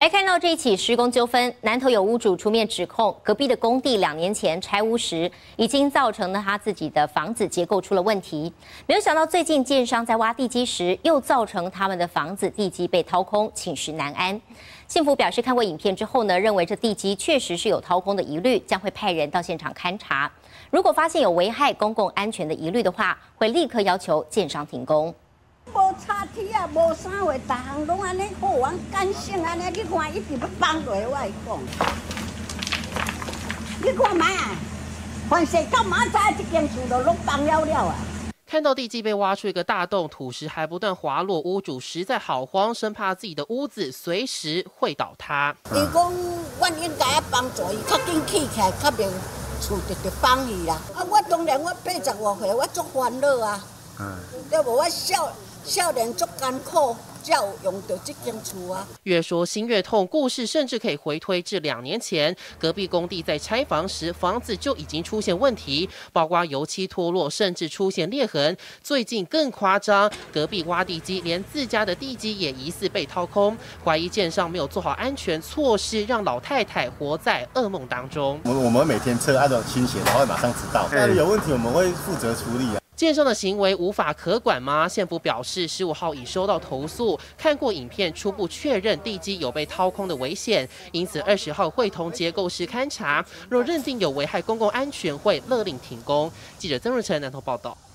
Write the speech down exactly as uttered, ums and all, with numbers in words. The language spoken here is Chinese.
来看到这一起施工纠纷，南投有屋主出面指控，隔壁的工地两年前拆屋时，已经造成了他自己的房子结构出了问题。没有想到最近建商在挖地基时，又造成他们的房子地基被掏空，寝食难安。幸福表示看过影片之后呢，认为这地基确实是有掏空的疑虑，将会派人到现场勘查。如果发现有危害公共安全的疑虑的话，会立刻要求建商停工。 无插梯啊，无啥话，逐项拢安尼好玩干性安尼，你看一直要放落，我会讲。你看嘛，凡是到明早这间厝都拢放了了啊。 看到地基被挖出一个大洞，土石还不断滑落，屋主实在好慌，生怕自己的屋子随时会倒塌。 伊讲，阮应该要帮助伊，较紧起起来，较袂厝直直放伊啦。啊，我当然我八十外岁，我足烦恼啊。嗯，对无？我少少年足艰苦。 用到这间厝啊， 越说心越痛。故事甚至可以回推至两年前，隔壁工地在拆房时，房子就已经出现问题，包括油漆脱落，甚至出现裂痕。最近更夸张，隔壁挖地基，连自家的地基也疑似被掏空，怀疑建商没有做好安全措施，让老太太活在噩梦当中。 我我们每天车按照倾斜，然后马上知道，那有问题我们会负责处理啊。 建商的行为无法可管吗？县府表示，十五号已收到投诉，看过影片，初步确认地基有被掏空的危险，因此二十号会同结构师勘查，若认定有危害公共安全，会勒令停工。记者曾瑞成南投报道。